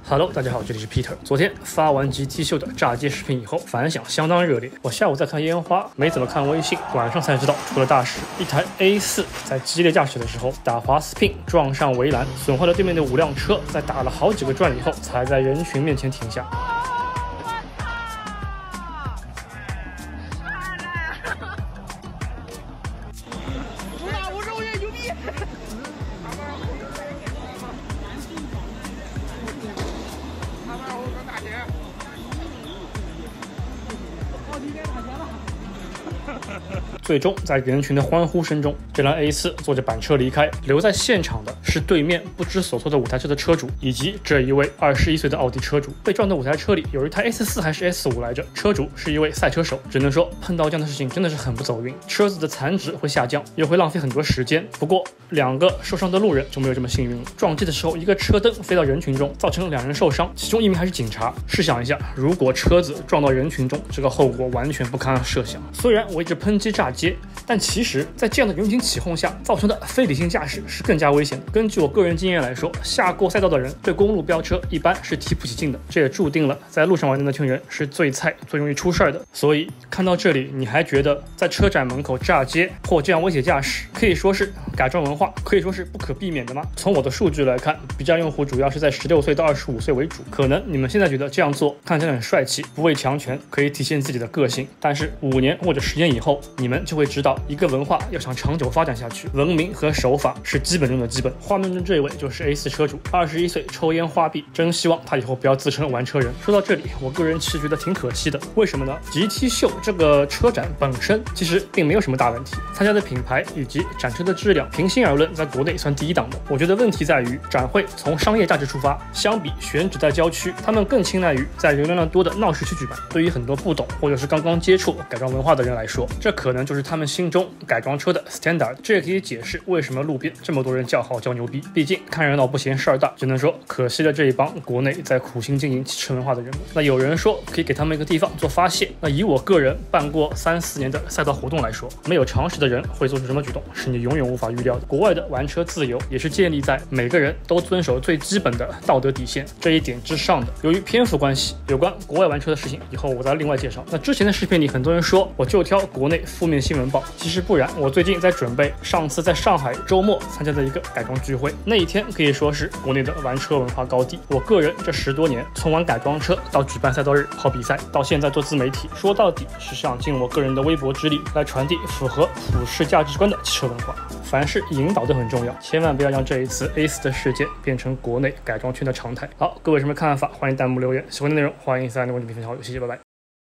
Hello， 大家好，这里是 Peter。昨天发完 GT 秀的炸街视频以后，反响相当热烈。我下午在看烟花，没怎么看微信，晚上才知道出了大事。一台 A4 在激烈驾驶的时候打滑 spin 撞上围栏，损坏了对面的5辆车，在打了好几个转以后，才在人群面前停下。最终在人群的欢呼声中，这辆 A4 坐着板车离开，留在现场的是对面不知所措的5台车的车主，以及这一位21岁的奥迪车主。被撞的5台车里有一台 S4 还是 S5 来着，车主是一位赛车手。只能说碰到这样的事情真的是很不走运，车子的残值会下降，又会浪费很多时间。不过2个受伤的路人就没有这么幸运了。撞击的时候，一个车灯飞到人群中，造成2人受伤，其中1名还是警察。试想一下，如果车子撞到人群中，这个后果完全不堪设想。虽然我一直抨击炸街，但其实在这样的人群起哄下造成的非理性驾驶是更加危险的。根据我个人经验来说，下过赛道的人对公路飙车一般是提不起劲的，这也注定了在路上玩的那群人是最菜最容易出事儿的。所以看到这里，你还觉得在车展门口炸街或这样危险驾驶可以说是改装文化，可以说是不可避免的吗？从我的数据来看， B 站用户主要是在16岁到25岁为主。可能你们现在觉得这样做看起来很帅气，不畏强权，可以体现自己的个性，但是5年或者10年以后，你们就会知道，一个文化要想长久发展下去，文明和守法是基本中的基本。画面中这位就是 A4 车主，21岁，抽烟花臂，真希望他以后不要自称玩车人。说到这里，我个人其实觉得挺可惜的，为什么呢？ GT 秀这个车展本身其实并没有什么大问题，参加的品牌以及展车的质量，平心而论，在国内算第一档的。我觉得问题在于展会从商业价值出发，相比选址在郊区，他们更青睐于在人流量多的闹市区举办。对于很多不懂或者是刚刚接触改装文化的人来说，这可能就是他们心中改装车的 standard。这也可以解释为什么路边这么多人叫好叫牛逼。毕竟看热闹不嫌事儿大，只能说可惜了这一帮国内在苦心经营汽车文化的人们。那有人说可以给他们一个地方做发泄，那以我个人办过3、4年的赛道活动来说，没有常识的人会做出什么举动，是你永远无法预料的。国外的玩车自由也是建立在每个人都遵守最基本的道德底线这一点之上的。由于篇幅关系，有关国外玩车的事情以后我再另外介绍。那之前的视频里，很多人说我就挑国内负面新闻报，其实不然。我最近在准备上次在上海周末参加的一个改装聚会，那一天可以说是国内的玩车文化高地。我个人这10多年，从玩改装车到举办赛道日、跑比赛，到现在做自媒体，说到底是想尽我个人的微薄之力来传递符合普世价值观的汽车文化。凡事引导都很重要，千万不要让这一次 A4 的事件变成国内改装圈的常态。好，各位有什么看法？欢迎弹幕留言。喜欢的内容欢迎在弹幕里面分享好友，谢谢，拜拜。